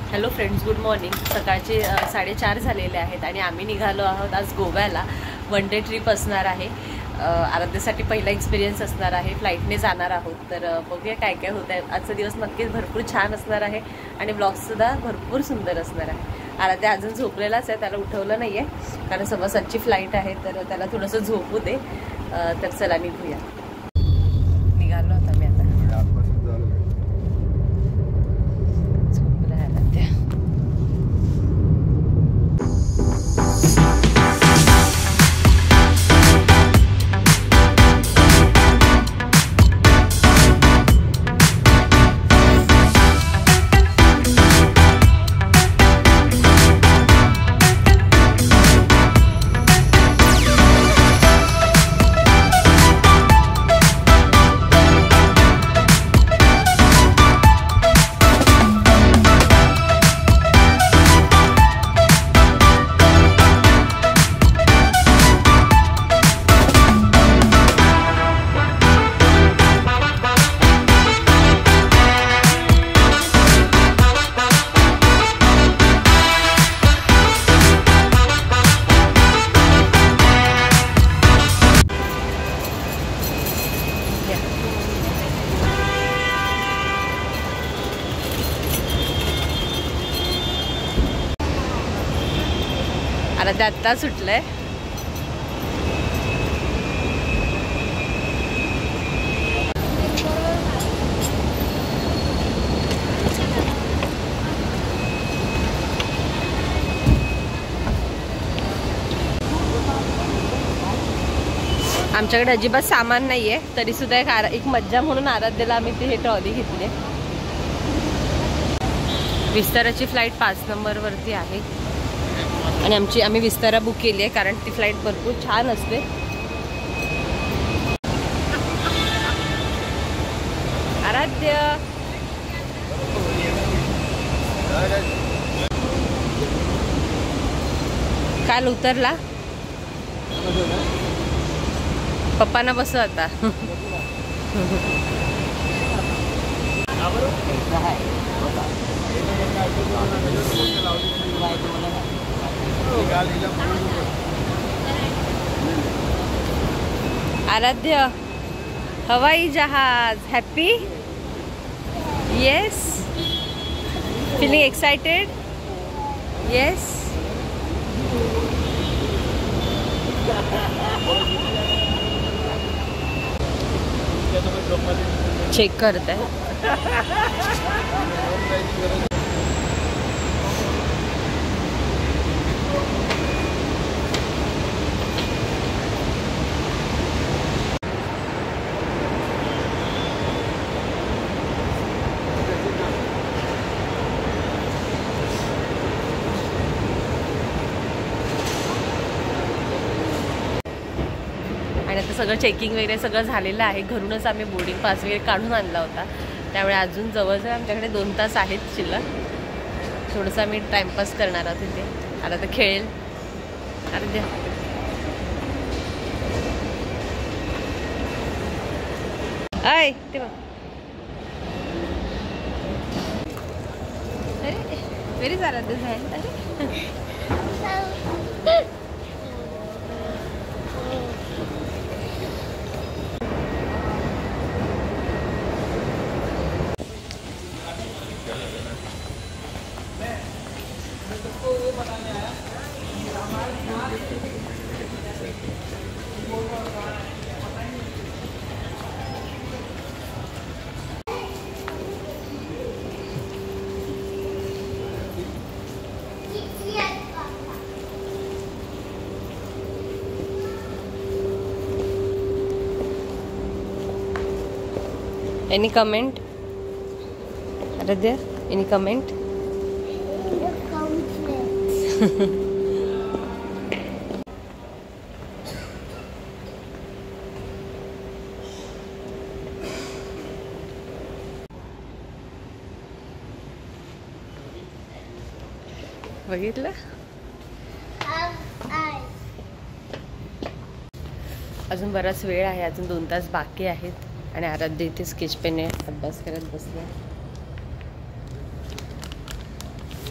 Hello friends, good morning. सकाळचे 4:30 झालेले आहेत आणि आम्ही निघालो आहोत आज गोव्याला. वन डे ट्रिप असणार आहे. आराध्यासाठी पहिला एक्सपिरियन्स असणार आहे. फ्लाईटने जाणार आहोत. तर बघूया काय काय होत आहे. आजचा दिवस नक्कीच भरपूर छान असणार आहे आणि ब्लॉगसुद्धा भरपूर सुंदर असणार आहे. आराध्या अजून झोपलेलाच आहे, त्याला उठवलं नाही आहे कारण सव्वासातची फ्लाईट आहे, तर त्याला थोडंसं झोपू दे. तर चला निघूया. निघालो आता मी. आता आराध्या आत्ता सुटलंय. आमच्याकडे अजिबात सामान नाहीये, तरी सुद्धा एक मज्जा म्हणून आराध्याला आम्ही हे ट्रॉली घेतली. विस्ताराची फ्लाईट 5 नंबरवरती आहे आणि आम्ही विस्तारा बुक केली आहे कारण ती फ्लाईट भरपूर छान असते. आराध्य काल उतरला. पप्पांना बसव आता. आराध्य हवाई जहाज. Happy? Yes. Feeling excited? Yes. Check करत आहे. आता सगळं चेकिंग वगैरे सगळं झालेलं आहे. घरूनच आम्ही बोर्डिंग पास वगैरे काढून आणला होता, त्यामुळे अजून जवळजवळ आमच्याकडे 2 तास आहेत शिल्लक. थोडंसं आम्ही टाइमपास करणार आहोत तिथे. आता तर खेळेल. अरे द्या आय ते बघ. अरे व्हेरी सारा दिवस आहे. अरे Any comment? Aradhya, any comment? बघितलं? अजून बराच वेळ आहे, अजून 2 तास बाकी आहेत आणि आराध्य इथे स्केच पेनने अभ्यास करत बसले.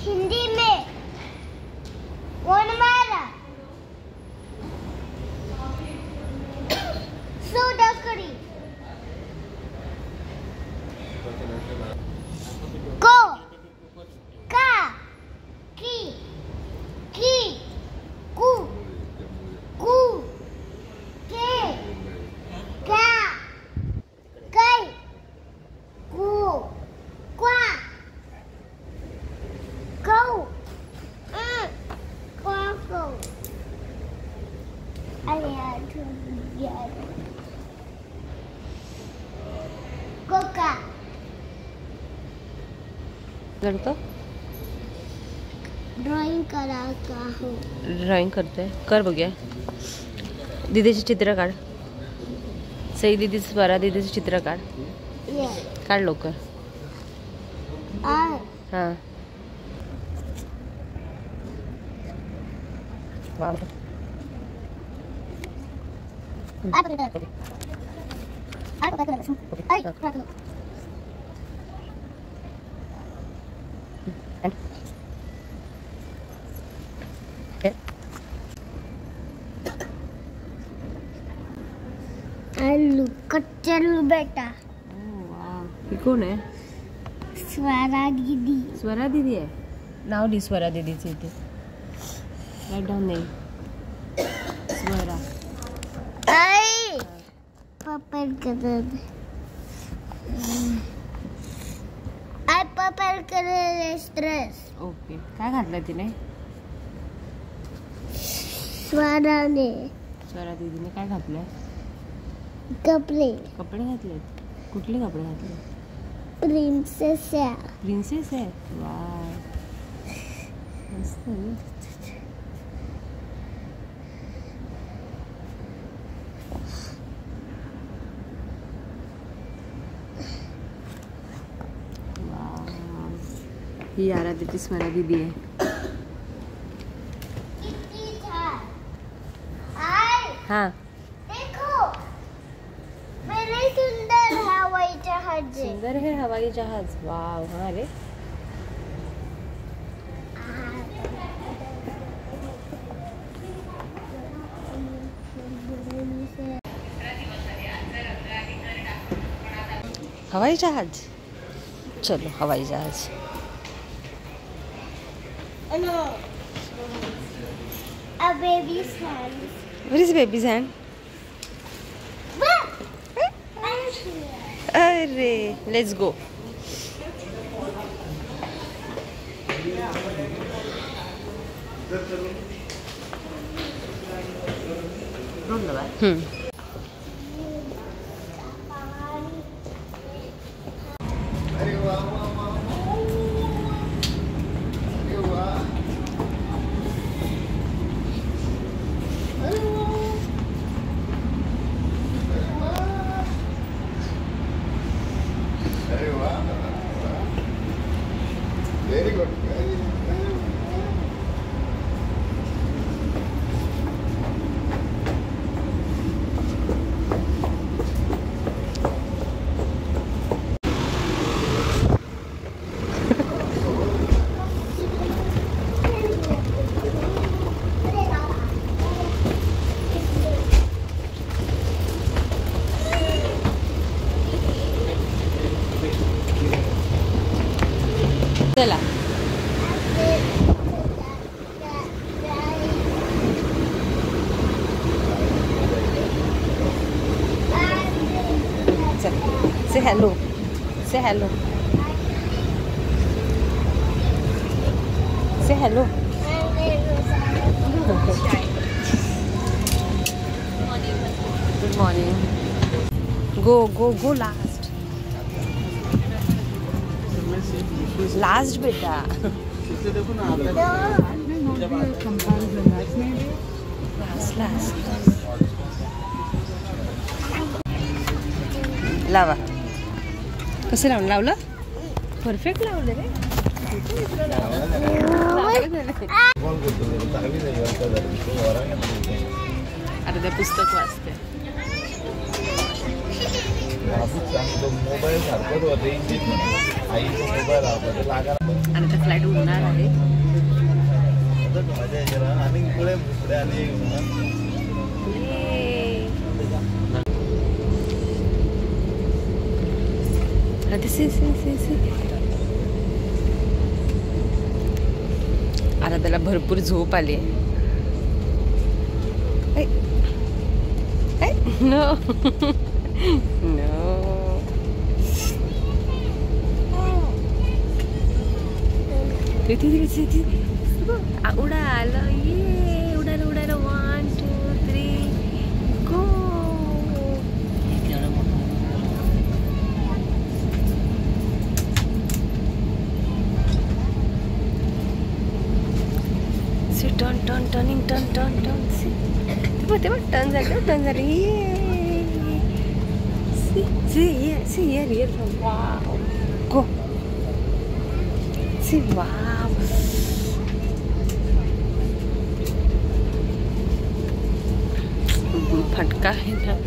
हिंदी में वनमाला सोदाकरी को का की कु कु के का कै कु क्वा कौ क्वा कोका करतो ड्राइंग करा का हूँ ड्रॉइंग करतोय कर बघूया दीदीचे चित्र काढ सई दीदी स्वरा दीदीचे चित्र काढ ये काढ लवकर हां वाव चलू बेटा ही कोण आहे स्वरा दीदी स्वरा दीदी आहे नाव ली स्वरा दीदीचे इथे राईट डाऊन नाही स्वरा आई पप्पा करत आई पप्पा करत स्ट्रेस ओके काय घातलं तिने स्वराने स्वरा दीदीने काय घातलंय कपडे कपडे घातलेत कुठले कपडे घातले प्रिन्सेस प्रिन्सेस आहे वा मस्त ही आराध्याची स्वरा दीदी आहे हाँ सुंदर है हवाई जहाज वाव हाँ रे हवाई जहाज चलो हवाई जहाज A baby's hand. What is baby's hand? अरे लेट्स गो Very good. चला से हेलो से हेलो से hello good morning go go go last last बेटा लास्ट लावा कसं लावून लावलं परफेक्ट लावलं रे आता पुस्तक वाचते मोबाईल सारखंच होतं आईचा मोबाईल आणि ते फ्लाईट उडणार आहे. आणि पुढे पुढे आणि आता त्याला भरपूर झोप आली. नो नो उडाल. ये उडाल उडाल. 1 2 3 go. Turn turn turning turn turn turn. तेव्हा टर्न झालं. ये वाव. गो. सी वाव. फटका है ना.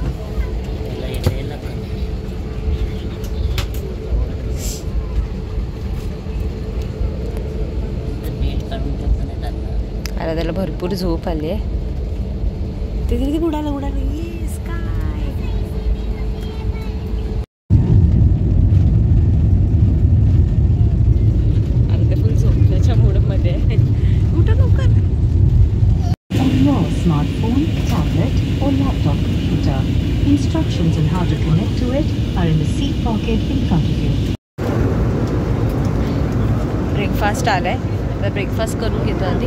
आता त्याला भरपूर झोप आली आहे. ते तिथे उडालं. येस काय अर्ध फुल झोपण्याच्या मूडमध्ये. उठा लवकर. On your smartphone, tablet or laptop computer, instructions on how to connect to it are in the seat pocket in front of you. Breakfast आलाय तर ब्रेकफास्ट करून घेतो आधी.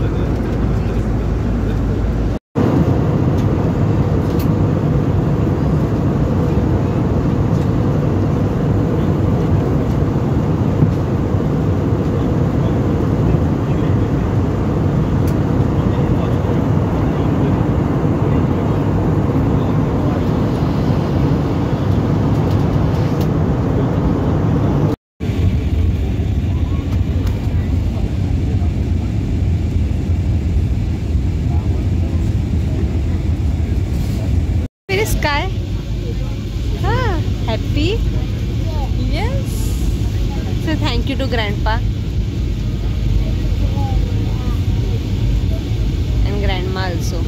Sky. Happy? Yes. So thank you to Grandpa and Grandma also.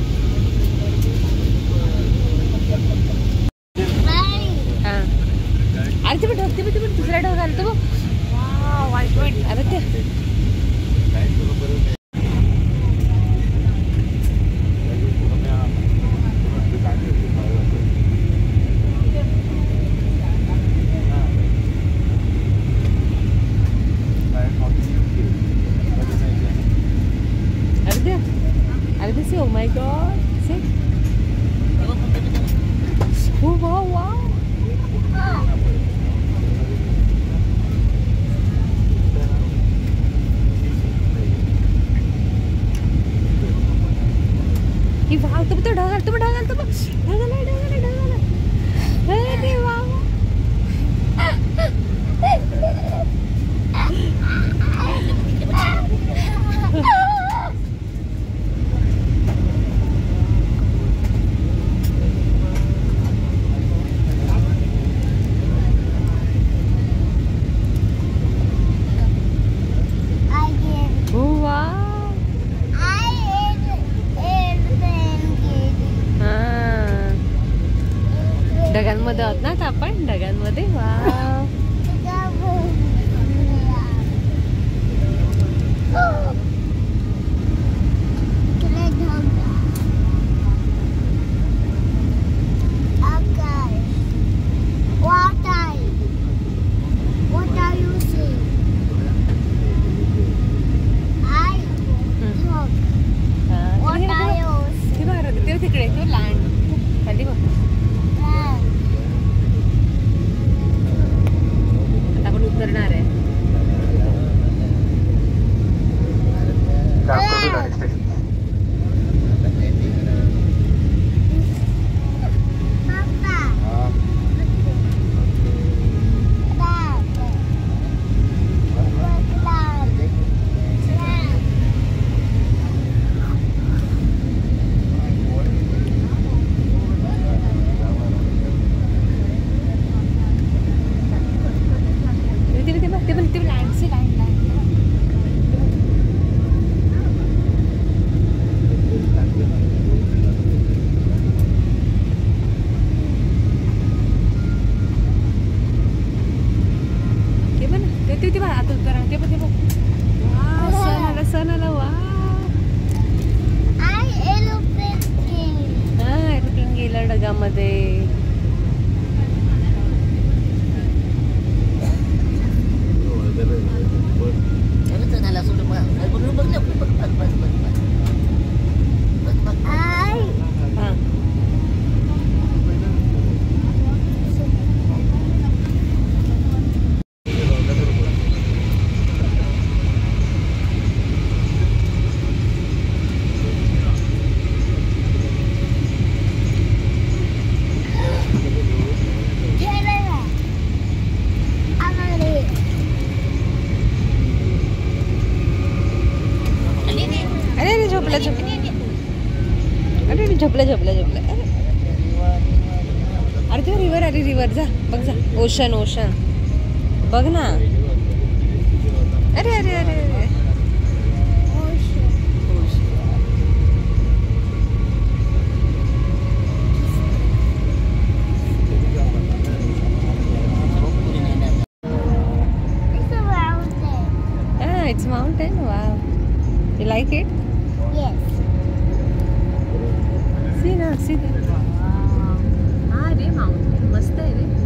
अरे ते दुसरा ढग आला तो. वाईट. अरे ते oh my god. See? Oh wow. He wow, तुम तो ढगाल. अरे वाह. ढगांमध्ये आहोत ना आता आपण. ते लँड से लँड ते बघ आता उतर ते बघ सण आला वा एरोप्लेन गेलं ढगामध्ये. झोपलं अरे ते रिव्हर जा बघ जा. ओशन बघ ना. अरे अरे अरे it's mountain. Wow, you like it? Yes. See ना, see there. हाँ रे माउंटेन मस्त आहे रे.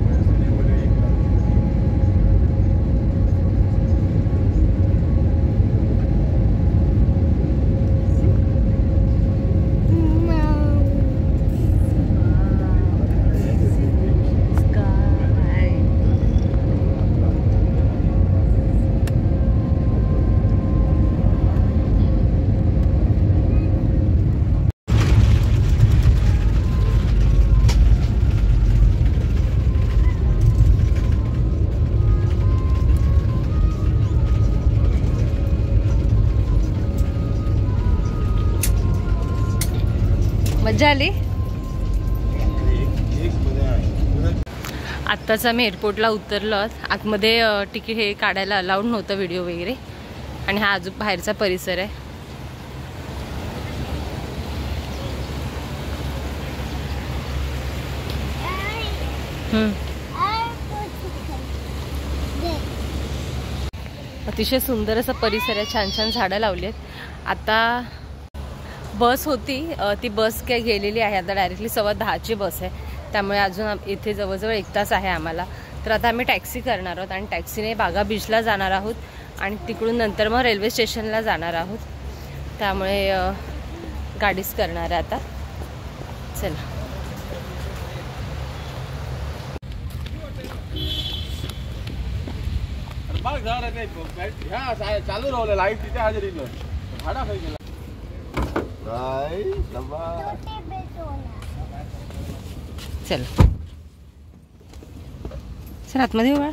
मजा आली. आत्ताच आम्ही एअरपोर्टला उतरलो. आतमध्ये तिकीट हे काढायला अलाउड नव्हतं, व्हिडिओ वगैरे. आणि हा अजून बाहेरचा परिसर आहे. अतिशय सुंदर असा परिसर आहे. छान छान झाडं लावली आहेत. आता बस होती, ती बस काय गेलेली आहे. आता डायरेक्टली 10:15ची बस आहे. त्यामुळे अजून इथे जवळजवळ 1 तास आहे आम्हाला. तर आता आम्ही टॅक्सी करणार आहोत आणि टॅक्सीने बागा बीचला जाणार आहोत आणि तिकडून नंतर मग रेल्वे स्टेशनला जाणार आहोत. त्यामुळे गाडीच करणार आहे आता. चला. चालू राहलं लाईट तिथे हजेरी भाडा गेला. चल सर आतमध्ये हो.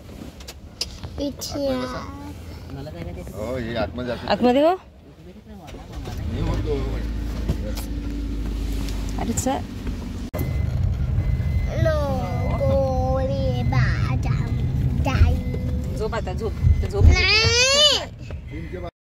आतमध्ये हो. अरे सर झोप आता झोप.